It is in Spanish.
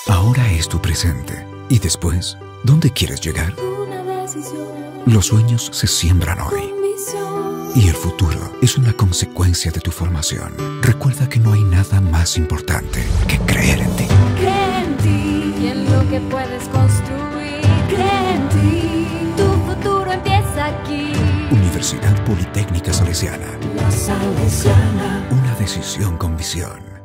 Ahora es tu presente. ¿Y después? ¿Dónde quieres llegar? Los sueños se siembran hoy. Y el futuro es una consecuencia de tu formación. Recuerda que no hay nada más importante que creer en ti. Cree en ti y en lo que puedes construir. Cree en ti, tu futuro empieza aquí. Universidad Politécnica Salesiana. La Salesiana. Una decisión con visión.